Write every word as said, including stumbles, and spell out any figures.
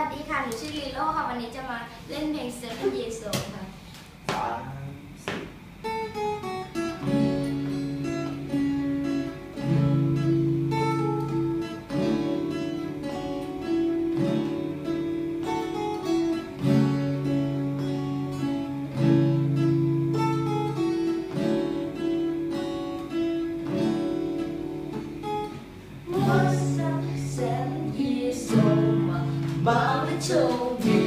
วัสดีค่ะหนูชื่อลีโล่ค่ะวันนี้จะมาเล่นเพลง Seven Years Old ค่ะสามสิบ Was seven years old my mama told me